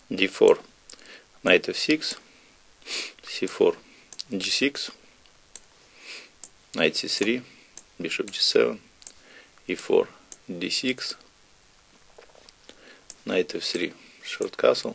d4, knight f6, c4, g6, knight c3, bishop g7, e4, d6, knight f3, short castle,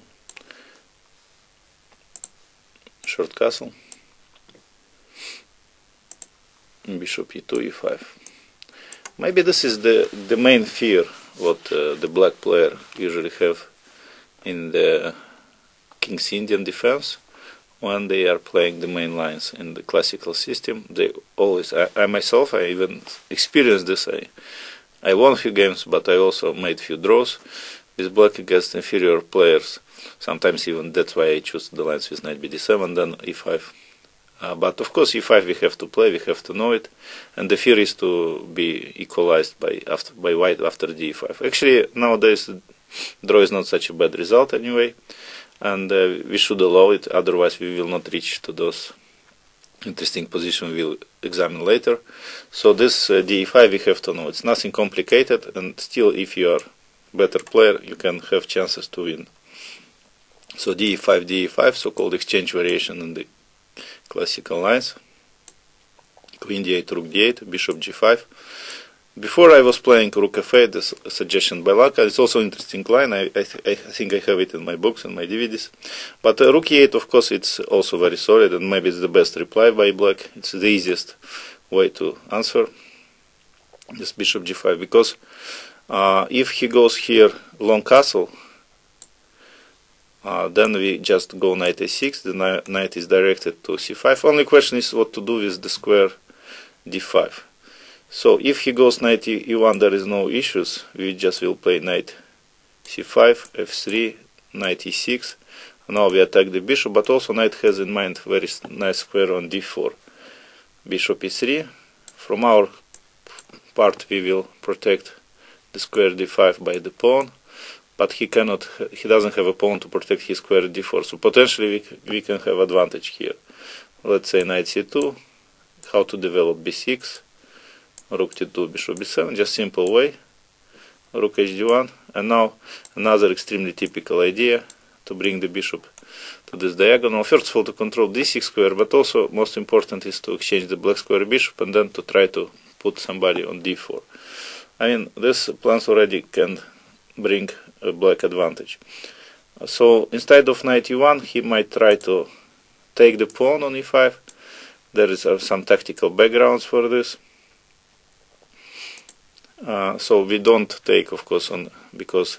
bishop e2, e5. Maybe this is the main fear what the black player usually have in the King's Indian defense when they are playing the main lines in the classical system. They always, I myself, I even experienced this. I won a few games, but I also made few draws with black against inferior players. Sometimes even that's why I choose the lines with knight bd7, then e5. But of course e5 we have to play, we have to know it, and the fear is to be equalized by white after d5. Actually nowadays draw is not such a bad result anyway, and we should allow it, otherwise we will not reach to those interesting positions we will examine later. So this d5 we have to know, it's nothing complicated, and still if you are better player you can have chances to win. So d5, d5, so-called exchange variation in the classical lines. Queen d8, rook d8, bishop g5. Before I was playing rook f8, this suggestion by Laka. It's also an interesting line. I think I have it in my books and my DVDs. But rook e8, of course, it's also very solid, and maybe it's the best reply by black. It's the easiest way to answer this bishop g5, because if he goes here long castle, then we just go knight a6, the knight is directed to c5. Only question is what to do with the square d5. So if he goes knight e1, there is no issues, we just will play knight c5, f3, knight e6. Now we attack the bishop, but also knight has in mind very nice square on d4. Bishop e3, from our part we will protect the square d5 by the pawn, but he doesn't have a pawn to protect his square d4, so potentially we can have advantage here. Let's say knight c2, how to develop b6, rook t2, bishop b7, just simple way, rook hd1, and now another extremely typical idea to bring the bishop to this diagonal. First of all to control d6 square, but also most important is to exchange the black square bishop and then to try to put somebody on d4. I mean, this plans already can bring a black advantage. So instead of knight e1, he might try to take the pawn on e5. There is some tactical backgrounds for this. So we don't take, of course, on because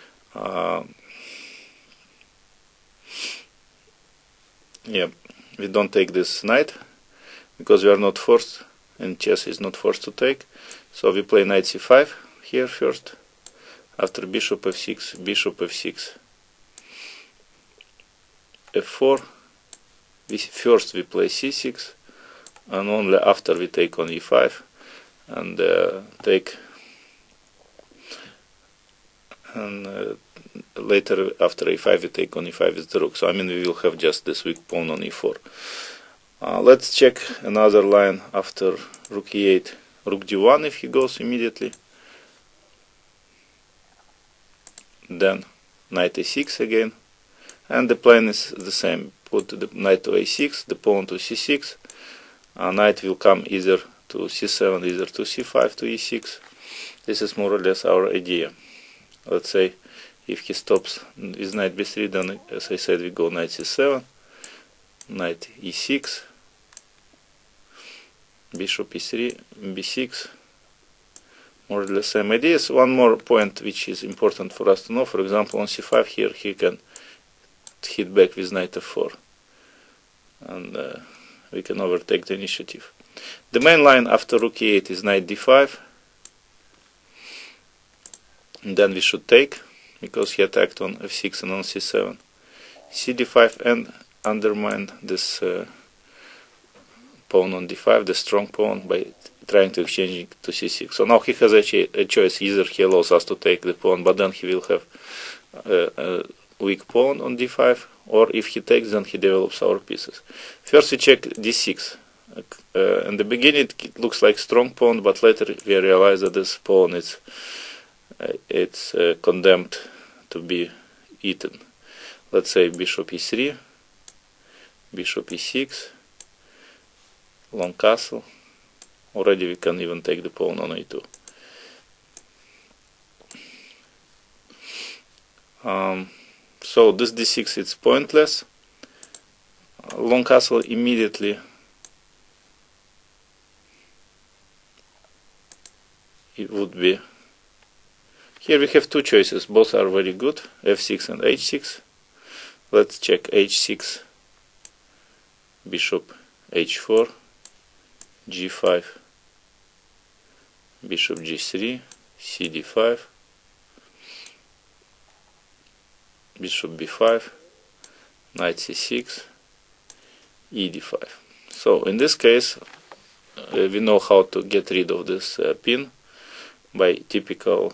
we don't take this knight because we are not forced, and chess is not forced to take. So we play knight c5 here first. After bishop f6, bishop f6, f4. First we play c6, and only after we take on e5 and later after e5 we take on e5 with the rook. So I mean we will have just this weak pawn on e4. Let's check another line after rook e8, rook d1 if he goes immediately. Then knight a6 again, and the plan is the same. Put the knight to a6, the pawn to c6, knight will come either to c7, either to c5, to e6. This is more or less our idea. Let's say if he stops with knight b3, then as I said we go knight c7, knight e6, bishop e3, b6. More or less same ideas. One more point which is important for us to know. For example, on c5 here he can hit back with knight f4, and we can overtake the initiative. The main line after rook e8 is knight d5, and then we should take because he attacked on f6 and on c7, cd5, and undermine this pawn on d5, the strong pawn, by trying to exchange it to c6. So now he has a choice. Either he allows us to take the pawn, but then he will have a weak pawn on d5, or if he takes, then he develops our pieces. First we check d6. In the beginning it looks like strong pawn, but later we realize that this pawn is condemned to be eaten. let's say bishop e3, bishop e6, long castle. Already we can even take the pawn on a2. So this d6 is pointless. Long castle immediately it would be. Here we have two choices, both are very good, f6 and h6. Let's check h6, bishop h4, g5, bishop g3, cd5, bishop b5, knight c6, ed5. So in this case we know how to get rid of this pin by typical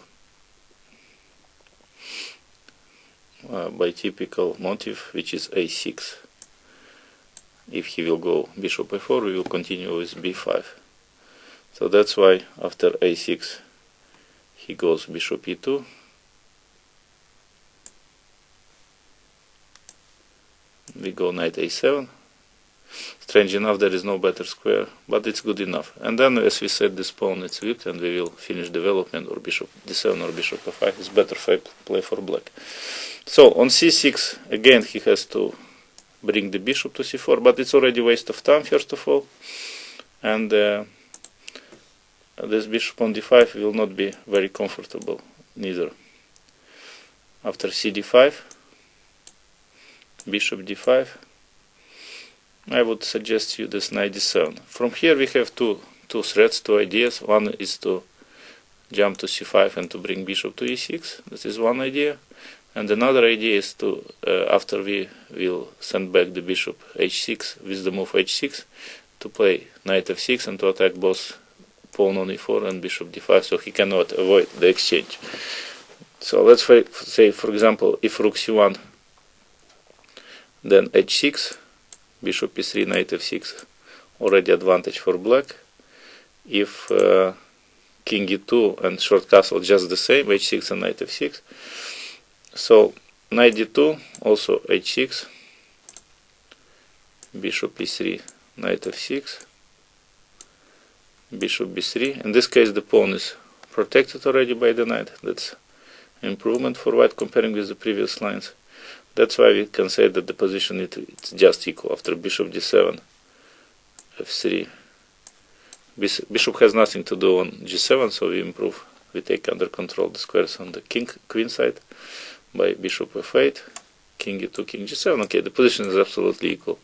motive, which is a6. If he will go bishop a4, we will continue with b5. So that's why after a6 he goes bishop e2, we go knight a7. Strange enough, there is no better square, but it's good enough. And then, as we said, this pawn is weak, and we will finish development, or bishop d7 or bishop f5 is better play for black. So on c6, again he has to bring the bishop to c4, but it's already a waste of time, first of all. And this bishop on d5 will not be very comfortable, neither. After cd5, bishop d5, I would suggest you this knight d7. From here we have two threats, two ideas. One is to jump to c5 and to bring bishop to e6. This is one idea. And another idea is to, after we will send back the bishop h6 with the move h6, to play knight f6 and to attack both pawn on e4 and bishop d5, so he cannot avoid the exchange. So let's say, for example, if rook c1, then h6, bishop e3, knight f6, already advantage for black. If king e2 and short castle just the same, h6 and knight f6. So knight d2, also h6, bishop e3, knight f6, bishop b3. In this case the pawn is protected already by the knight. That's improvement for white comparing with the previous lines. That's why we can say that the position it's just equal after bishop d7, f3. Bishop has nothing to do on g7, so we improve. We take under control the squares on the queen side by bishop f8, king e2, king g7. Okay, the position is absolutely equal.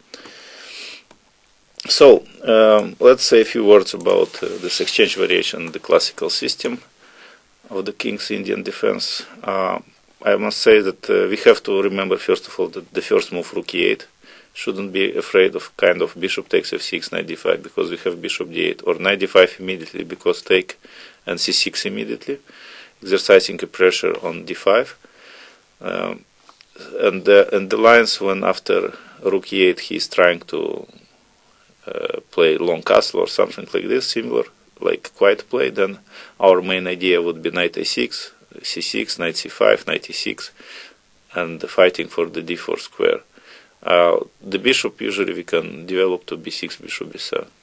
So let's say a few words about this exchange variation, the classical system of the King's Indian defense. I must say that we have to remember, first of all, that the first move, rook e8, shouldn't be afraid of kind of bishop takes f6, knight d5, because we have bishop d8, or knight d5 immediately, because take and c6 immediately, exercising a pressure on d5. And the lines when after rook e8 he is trying to play long castle or something like this, similar, like quiet play, then our main idea would be knight a6, c6, knight c5, knight e6, and fighting for the d4 square. The bishop usually we can develop to b6, bishop b7.